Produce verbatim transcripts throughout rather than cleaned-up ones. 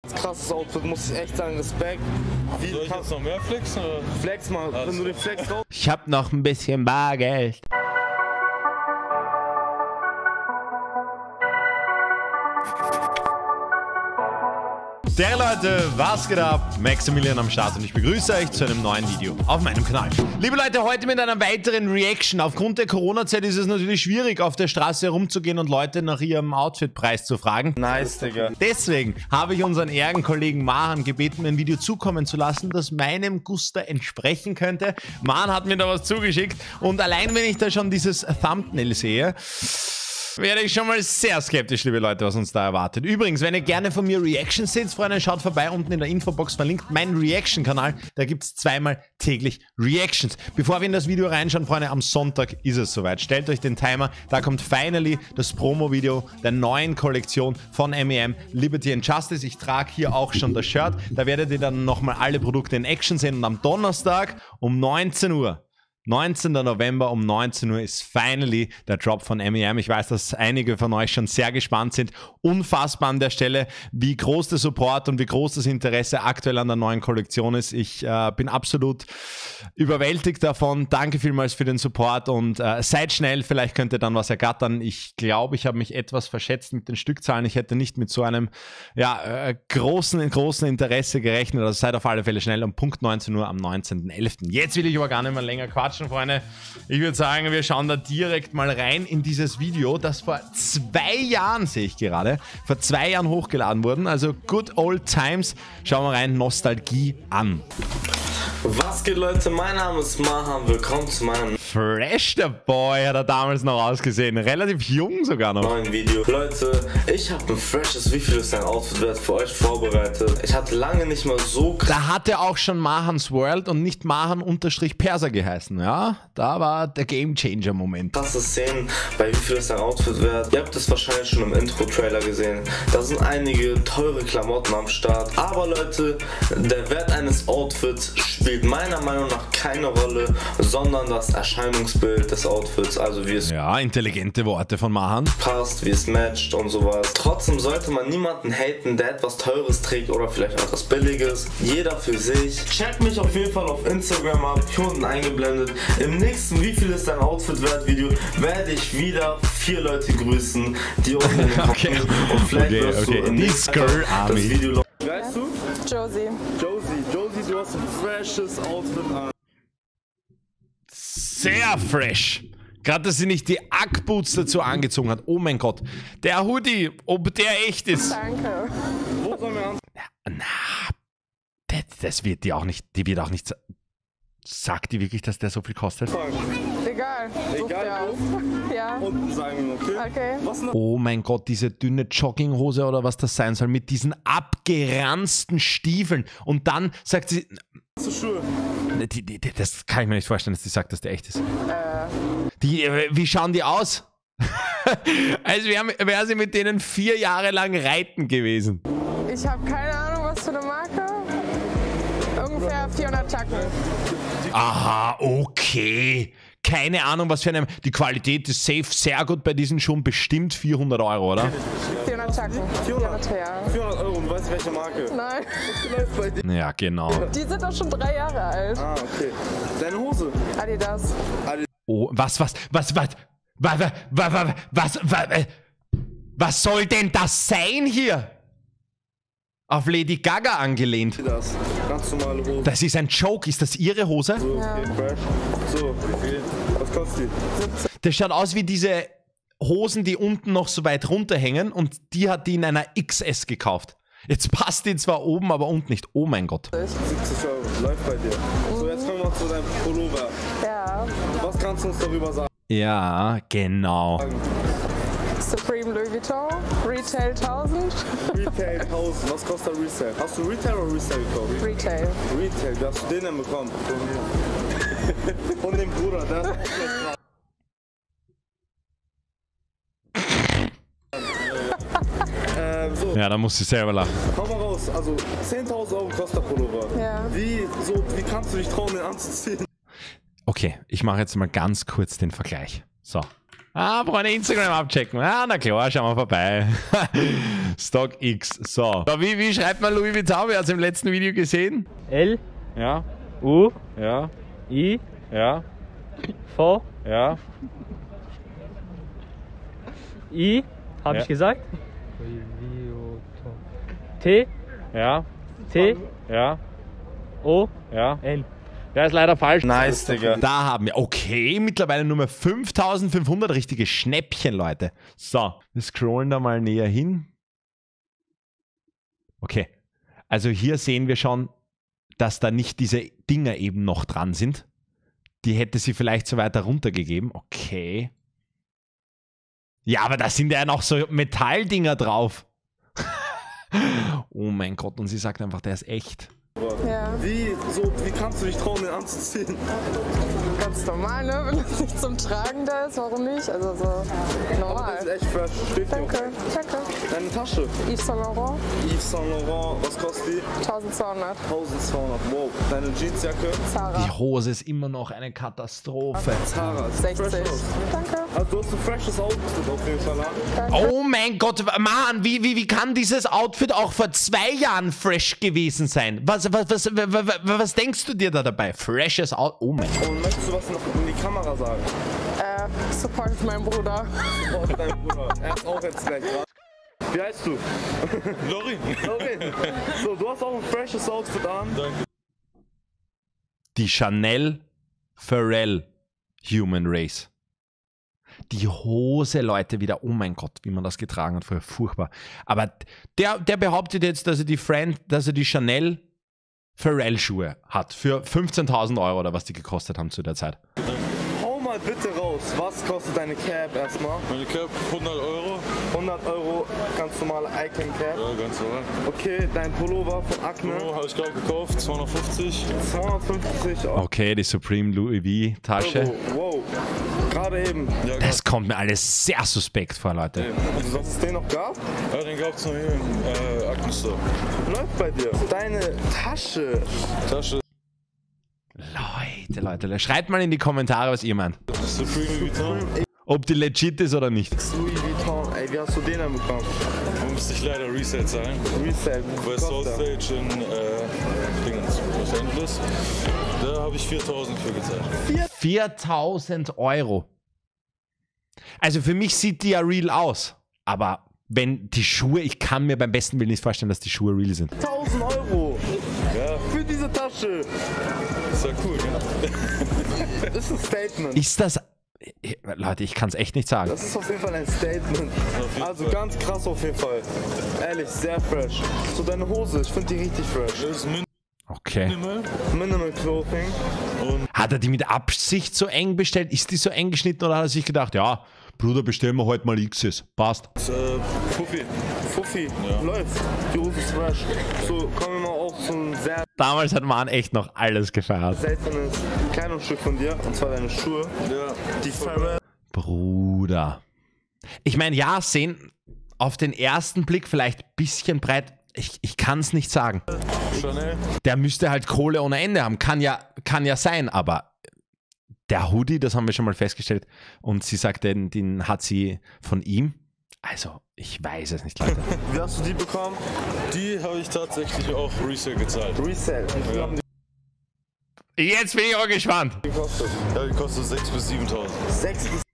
Krasses Outfit, muss ich echt sagen, Respekt. Wie Soll ich jetzt noch mehr flexen? Oder? Flex mal, also. wenn du den Flex raus... Ich hab noch ein bisschen Bargeld. Der Leute, was geht ab? Maximilian am Start und ich begrüße euch zu einem neuen Video auf meinem Kanal. Liebe Leute, heute mit einer weiteren Reaction. Aufgrund der Corona-Zeit ist es natürlich schwierig, auf der Straße herumzugehen und Leute nach ihrem Outfitpreis zu fragen. Nice, Digga. Deswegen habe ich unseren Ehrenkollegen Mahan gebeten, mir ein Video zukommen zu lassen, das meinem Guster entsprechen könnte. Mahan hat mir da was zugeschickt und allein wenn ich da schon dieses Thumbnail sehe, werde ich schon mal sehr skeptisch, liebe Leute, was uns da erwartet. Übrigens, wenn ihr gerne von mir Reactions seht, Freunde, schaut vorbei, unten in der Infobox verlinkt, mein Reaction-Kanal. Da gibt es zweimal täglich Reactions. Bevor wir in das Video reinschauen, Freunde, am Sonntag ist es soweit. Stellt euch den Timer, da kommt finally das Promo-Video der neuen Kollektion von M E M, Liberty and Justice. Ich trage hier auch schon das Shirt. Da werdet ihr dann nochmal alle Produkte in Action sehen und am Donnerstag um neunzehn Uhr. neunzehnten November um neunzehn Uhr ist finally der Drop von M E M. Ich weiß, dass einige von euch schon sehr gespannt sind. Unfassbar an der Stelle, wie groß der Support und wie groß das Interesse aktuell an der neuen Kollektion ist. Ich äh, bin absolut überwältigt davon. Danke vielmals für den Support und äh, seid schnell, vielleicht könnt ihr dann was ergattern. Ich glaube, ich habe mich etwas verschätzt mit den Stückzahlen. Ich hätte nicht mit so einem ja, äh, großen, großen Interesse gerechnet. Also seid auf alle Fälle schnell um Punkt neunzehn Uhr am neunzehnten elften Jetzt will ich aber gar nicht mehr länger quatschen. Freunde, ich würde sagen, wir schauen da direkt mal rein in dieses Video, das vor zwei Jahren, sehe ich gerade, vor zwei Jahren hochgeladen wurden. Also good old times. Schauen wir rein, Nostalgie an. Was geht, Leute? Mein Name ist Mahan. Willkommen zu meinem Fresh, der Boy, hat er damals noch ausgesehen. Relativ jung sogar noch. neuen Video. Leute, ich habe ein freshes, wie viel ist dein Outfit wert, für euch vorbereitet. Ich hatte lange nicht mal so krass. Da hat er auch schon Mahans World und nicht Mahan-Perser geheißen. Ja, da war der Game-Changer-Moment. Krasse Szenen bei wie viel ist dein Outfit wert. Ihr habt es wahrscheinlich schon im Intro-Trailer gesehen. Da sind einige teure Klamotten am Start. Aber Leute, der Wert eines Outfits spielt meiner Meinung nach keine Rolle, sondern das Erscheinungsbild des Outfits, also wie es Ja, intelligente Worte von Mahan. passt, wie es matcht und sowas. Trotzdem sollte man niemanden haten, der etwas Teures trägt oder vielleicht etwas Billiges. Jeder für sich. Checkt mich auf jeden Fall auf Instagram ab, hier unten eingeblendet. Im nächsten Wie viel ist dein Outfit wert Video werde ich wieder vier Leute grüßen, die unten in den Okay. und vielleicht Okay, wirst okay. du in Die dem Skr das Army. Video. Weißt du? Josie. Josie, Josie, du hast ein freshes Outfit an. Sehr fresh. Gerade, dass sie nicht die Ackboots dazu angezogen hat. Oh mein Gott. Der Hoodie, ob der echt ist. Danke. Wo sollen wir an? Na, das, das wird die auch nicht, die wird auch nicht, sa- sagt die wirklich, dass der so viel kostet? Egal. Such Egal, dir aus. Ja. Unten sagen wir, okay? Okay. Was noch? Oh mein Gott, diese dünne Jogginghose oder was das sein soll, mit diesen abgeranzten Stiefeln. Und dann sagt sie, Zu Schuhe. die, die, die, das kann ich mir nicht vorstellen, dass die sagt, dass der echt ist. Äh, Die, äh, wie schauen die aus? Als wäre wär sie mit denen vier Jahre lang reiten gewesen. ich habe keine Ahnung, was für eine Marke. Ungefähr vierhundert Tacken. Aha, okay. Keine Ahnung, was für eine... Die Qualität ist safe sehr gut bei diesen Schuhen. Bestimmt vierhundert Euro, oder? vierhundert Tacken. vierhundert. vierhundert, ja. vierhundert Euro, und weißt du welche Marke? Nein. Was läuft bei dir? Ja, genau. Die sind doch schon drei Jahre alt. Ah, okay. Deine Hose? Adidas. Oh, was, was, was, was, was, was, was, was, was, was soll denn das sein hier? Auf Lady Gaga angelehnt. Das. Ganz normale Hose. Das ist ein Joke. Ist das ihre Hose? So, okay, fresh. So, wie viel? Was kostet die? Das schaut aus wie diese Hosen, die unten noch so weit runterhängen und die hat die in einer X S gekauft. Jetzt passt die zwar oben, aber unten nicht. Oh mein Gott. siebzig Euro. Läuft bei dir. So, jetzt kommen wir zu deinem Pullover. Ja. Was kannst du uns darüber sagen? Ja, genau. Supreme Louis Vuitton. Retail tausend. Retail tausend. Was kostet der Resale? Hast du Retail oder Resale gekauft? Retail. Retail. Wie hast du den denn bekommen? Von mir. Von dem Bruder. Der ist ähm, so. Ja, da muss ich selber lachen. Hau mal raus. Also zehntausend Euro kostet der Pullover. Ja. Wie, so, wie kannst du dich trauen, den anzuziehen? Okay, ich mache jetzt mal ganz kurz den Vergleich. So, Ah, Freunde, Instagram abchecken. Ah, na klar, schauen wir vorbei. StockX. So. so wie, wie schreibt man Louis Vuitton? Wer hat es im letzten Video gesehen? L. Ja. U. Ja. I. Ja. V. Ja. I. Habe Ja. ich gesagt? T. Ja. T. Ja. O. Ja. N. Der ist leider falsch. Nice, Digga. Da haben wir, okay, mittlerweile Nummer fünftausendfünfhundert, richtige Schnäppchen, Leute. So, wir scrollen da mal näher hin. Okay, also hier sehen wir schon, dass da nicht diese Dinger eben noch dran sind. Die hätte sie vielleicht so weiter runtergegeben. Okay. Ja, aber da sind ja noch so Metalldinger drauf. Oh mein Gott, und sie sagt einfach, der ist echt. Ja. Wie, so, wie kannst du dich trauen, den anzuziehen? Ganz normal, ne? Wenn es nicht zum Tragen da ist, warum nicht? Also so Das ist normal. echt fresh. Steht hier. Danke, danke. Deine Tasche. Yves Saint Laurent, Yves Saint Laurent, was kostet die? eintausendzweihundert. eintausendzweihundert. Wow. Deine Jeansjacke? Die Zara, Hose ist immer noch eine Katastrophe. Zara. sechzig. Fresh aus. Danke. Also du hast ein freshes Outfit auf jeden Fall an. Danke. Oh mein Gott, Mann, wie, wie, wie kann dieses Outfit auch vor zwei Jahren fresh gewesen sein? Was, was, was, was, was, was denkst du dir da dabei? Freshes Outfit? Oh mein Gott. Und möchtest du was noch in die Kamera sagen? Äh, supportet meinen Bruder. Oh, dein Bruder. Er ist auch jetzt gleich dran. Wie heißt du? Lorin. Lorin. So, du hast auch ein freshes Outfit an. Danke. Die Chanel Pharrell Human Race. Die Hose, Leute, wieder, oh mein Gott, wie man das getragen hat, früher furchtbar. Aber der, der behauptet jetzt, dass er die Friend, dass er die Chanel Pharrell Schuhe hat für fünfzehntausend Euro oder was die gekostet haben zu der Zeit. Hau mal bitte raus. Was kostet deine Cap erstmal? Meine Cap hundert Euro. hundert Euro, ganz normale Icon Cap. Ja, ganz normal. Okay, dein Pullover von Acne. Oh, habe ich gerade gekauft, zweihundertfünfzig. zweihundertfünfzig Euro. Okay, die Supreme Louis V Tasche. Wow. Gerade eben. Ja, Das kommt mir alles sehr suspekt vor, Leute. Also, dass es den noch gab? ja, den gab es noch hier im äh, Acne Store. Läuft bei dir. Deine Tasche. Tasche Leute, Leute, Leute, schreibt mal in die Kommentare, was ihr meint. Supreme Vuitton. Ob die legit ist oder nicht. Louis Vuitton. Ey, wie hast du den denn bekommen? Da musste ich leider Reset zahlen. Resale. Bei Soulstage in äh, Dingens, Los Angeles. Da habe ich viertausend für gezahlt. viertausend Euro. Also für mich sieht die ja real aus. Aber wenn die Schuhe, ich kann mir beim besten Willen nicht vorstellen, dass die Schuhe real sind. tausend Euro. Ja, Für diese Tasche. ist ja cool, ne? Das ist ein Statement. Ist das... Leute, ich kann es echt nicht sagen. Das ist auf jeden Fall ein Statement. Auf jeden Also Fall. ganz krass auf jeden Fall. Ehrlich, sehr fresh. So deine Hose, ich finde die richtig fresh. Das ist Okay. Minimal. Minimal Clothing. Und Hat er die mit Absicht so eng bestellt? Ist die so eng geschnitten oder hat er sich gedacht, ja, Bruder, bestellen wir heute mal X S. Passt. äh, Puffi. Fuffi, Ja. läuft. Die Hose ist fresh. So, kommen wir mal auf so ein sehr Damals hat man echt noch alles gefeiert. seltenes Kleidungsstück von dir. Und zwar deine Schuhe. Ja, Die Pharrell. Bruder. Ich meine, ja, sehen auf den ersten Blick vielleicht ein bisschen breit. Ich, ich kann es nicht sagen. Chanel. Der müsste halt Kohle ohne Ende haben. Kann ja, kann ja sein, aber der Hoodie, das haben wir schon mal festgestellt. Und sie sagt, den, den hat sie von ihm. Also, ich weiß es nicht, Leute. Wie hast du die bekommen? Die habe ich tatsächlich auch Resale gezahlt. Resale. Wie viel Ja. haben Jetzt bin ich auch gespannt. die gekostet? Ja, die kostet sechstausend bis siebentausend. sechs bis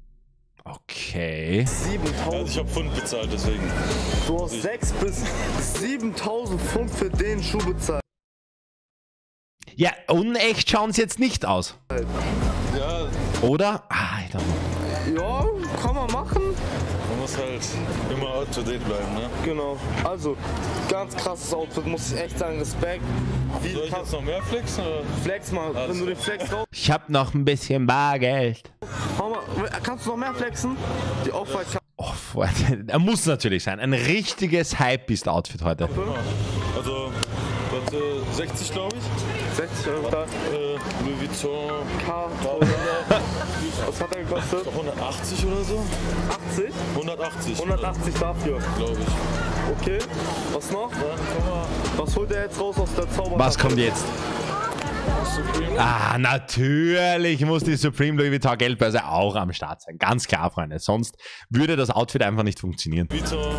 Okay. Also siebentausend. ich habe Pfund bezahlt, deswegen. Du hast sechs bis siebentausend Pfund für den Schuh bezahlt. Ja, unecht schauen sie jetzt nicht aus. Ja, Oder? Ah, I don't know. Ja, kann man machen. man muss halt immer up to date bleiben, ne? Genau. Also, ganz krasses Outfit, muss ich echt sagen. Respekt. Wie Soll ich kannst jetzt noch mehr flexen oder? Flex mal, wenn Also. du den Flex raus. Ich hab noch ein bisschen Bargeld. Hau mal, kannst du noch mehr flexen? Die Off-White Oh, Freunde, er muss natürlich sein. Ein richtiges Hypebeast-Outfit heute. Also, warte, sechzig glaube ich. sechzig Euro da. Äh, Louis Vuitton. K. Was hat er gekostet? hundertachtzig oder so? achtzig? hundertachtzig. hundertachtzig dafür. Glaube ich. Okay. Was noch? Dann komm mal. Was holt er jetzt raus aus der Zaubertasche? Was kommt jetzt? Supreme. Ah, natürlich muss die Supreme Louis Vuitton Geldbörse auch am Start sein. Ganz klar, Freunde. Sonst würde das Outfit einfach nicht funktionieren. Vuitton.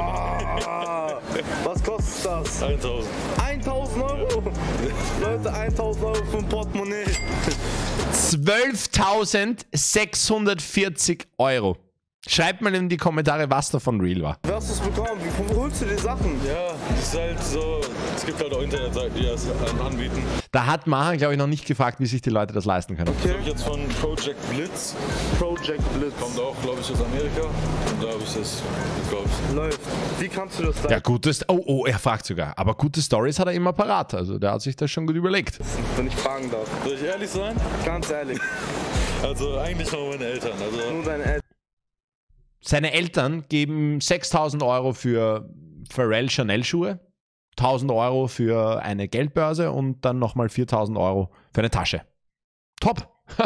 Was kostet das? eintausend. eintausend Euro! Leute, eintausend Euro für ein Portemonnaie. zwölftausendsechshundertvierzig Euro. Schreibt mal in die Kommentare, was davon real war. Wie hast du es bekommen? Wie wo holst du die Sachen? Ja, das ist halt so. Es gibt halt auch Internetseiten, die das anbieten. Da hat Mahan, glaube ich, noch nicht gefragt, wie sich die Leute das leisten können. Das habe ich jetzt von Project Blitz. Project Blitz. Kommt auch, glaube ich, aus Amerika. Und da habe ich das gekauft. Läuft. Wie kannst du das Ja, gutes. Oh, oh, er fragt sogar. Aber gute Stories hat er immer parat. Also der hat sich das schon gut überlegt. wenn ich fragen darf? Soll ich ehrlich sein? Ganz ehrlich. Also eigentlich nur meine Eltern. Also Nur deine Eltern. Seine Eltern geben sechstausend Euro für Pharrell Chanel Schuhe, tausend Euro für eine Geldbörse und dann nochmal viertausend Euro für eine Tasche. Top!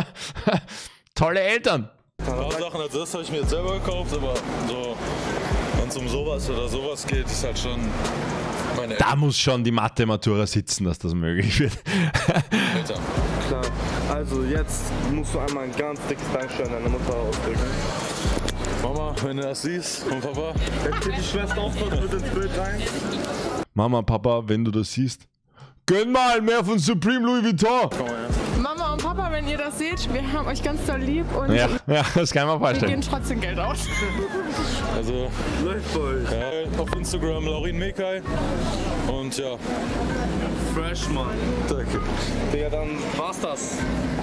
Tolle Eltern! ein paar Sachen, also das habe ich mir jetzt selber gekauft, aber so, wenn es um sowas oder sowas geht, ist halt schon meine Eltern. Da muss schon die Mathe-Matura sitzen, dass das möglich wird. Eltern. Klar. Also jetzt musst du einmal ein ganz dickes Dankeschön an deine Mutter ausdrücken. Mama, wenn du das siehst, und Papa. Jetzt geht die Schwester aufkommt mit ins Bild rein. Mama, Papa, wenn du das siehst, gönn mal mehr von Supreme Louis Vuitton! Komm mal her. Mama und Papa, wenn ihr das seht, wir haben euch ganz doll lieb und Ja, ja, das kann man wir vorstellen. geben trotzdem Geld aus. Also, Läuft bei euch. ja, auf Instagram Laurin Mekai. Und ja, Fresh, Mann. danke. Digga, dann war's das.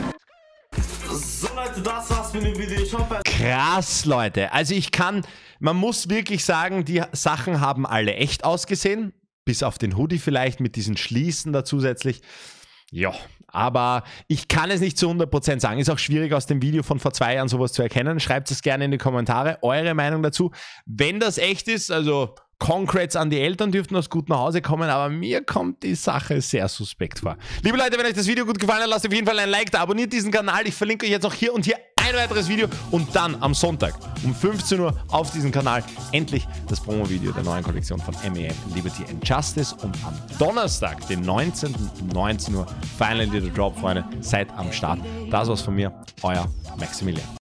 So Leute, das war's mit dem Video. Ich hoffe, Krass, Leute. Also ich kann, man muss wirklich sagen, die Sachen haben alle echt ausgesehen. Bis auf den Hoodie vielleicht mit diesen Schließen da zusätzlich. Ja, aber ich kann es nicht zu hundert Prozent sagen. Ist auch schwierig aus dem Video von vor zwei Jahren sowas zu erkennen. Schreibt es gerne in die Kommentare, eure Meinung dazu. Wenn das echt ist, also Congrats an die Eltern, dürften aus gut nach Hause kommen, aber mir kommt die Sache sehr suspekt vor. Liebe Leute, wenn euch das Video gut gefallen hat, lasst auf jeden Fall ein Like da, abonniert diesen Kanal. Ich verlinke euch jetzt auch hier und hier ein weiteres Video und dann am Sonntag um fünfzehn Uhr auf diesem Kanal endlich das Promo-Video der neuen Kollektion von M E M Liberty and Justice und am Donnerstag, den neunzehnten um neunzehn Uhr, Finally the Drop, Freunde, seid am Start. Das war's von mir, euer Maximilian.